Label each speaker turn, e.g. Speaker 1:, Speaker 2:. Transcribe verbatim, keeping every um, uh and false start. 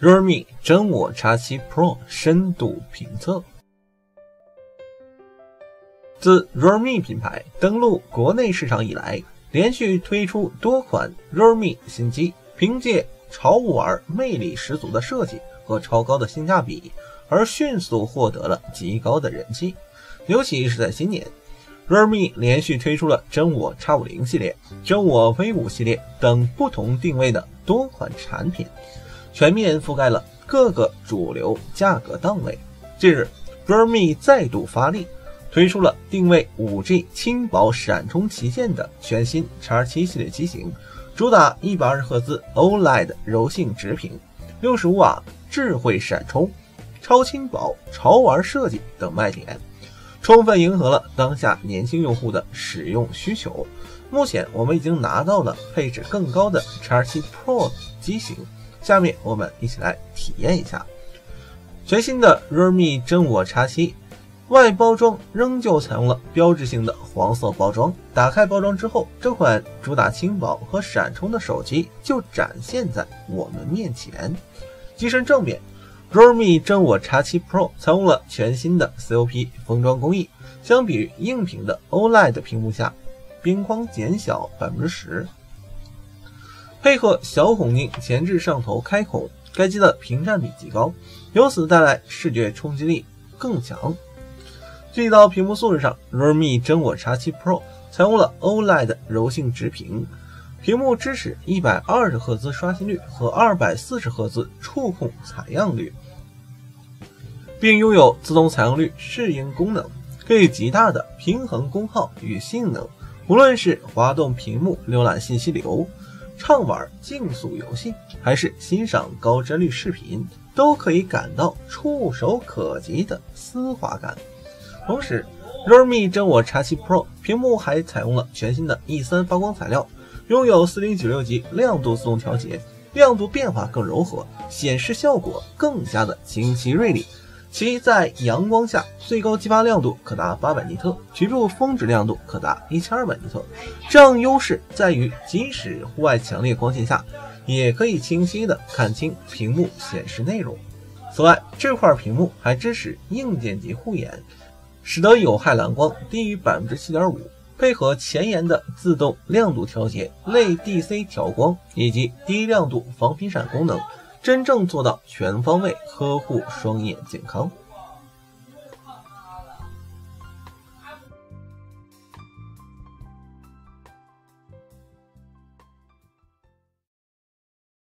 Speaker 1: Realme 真我 X 七 Pro 深度评测。自 Realme 品牌登陆国内市场以来，连续推出多款 Realme 新机，凭借潮玩魅力十足的设计和超高的性价比，而迅速获得了极高的人气。尤其是在今年， Realme 连续推出了真我 X 五十 系列、真我 V 五 系列等不同定位的多款产品，全面覆盖了各个主流价格档位。近日 Realme 再度发力，推出了定位 五 G 轻薄闪充旗舰的全新 X 七 系列机型，主打一百二十赫兹 O L E D 柔性直屏、六十五瓦智慧闪充、超轻薄潮玩设计等卖点，充分迎合了当下年轻用户的使用需求。目前我们已经拿到了配置更高的 X 七 Pro 机型，下面我们一起来体验一下。全新的 Realme 真我 X 七外包装仍旧采用了标志性的黄色包装，打开包装之后，这款主打轻薄和闪充的手机就展现在我们面前。机身正面，Realme 真我 X 七 Pro 采用了全新的 C O P 封装工艺，相比于硬屏的 O L E D 屏幕下，边框减小 百分之十， 配合小孔径前置摄像头开孔，该机的屏占比极高，由此带来视觉冲击力更强。具体到屏幕素质上， Realme 真我 X 七 Pro 采用了 O L E D 柔性直屏，屏幕支持一百二十赫兹刷新率和二百四十赫兹触控采样率，并拥有自动采样率适应功能，可以极大的平衡功耗与性能。无论是滑动屏幕浏览信息流、畅玩竞速游戏，还是欣赏高帧率视频，都可以感到触手可及的丝滑感。同时 Realme 真我 X 七 Pro 屏幕还采用了全新的 E 三 发光材料，拥有 四零九六级亮度自动调节，亮度变化更柔和，显示效果更加的清晰锐利。其在阳光下最高激发亮度可达八百尼特，局部峰值亮度可达一千二百尼特。这样优势在于，即使户外强烈光线下，也可以清晰的看清屏幕显示内容。此外，这块屏幕还支持硬件级护眼，使得有害蓝光低于 百分之七点五， 配合前沿的自动亮度调节、类 D C 调光以及低亮度防频闪功能，真正做到全方位呵护双眼健康。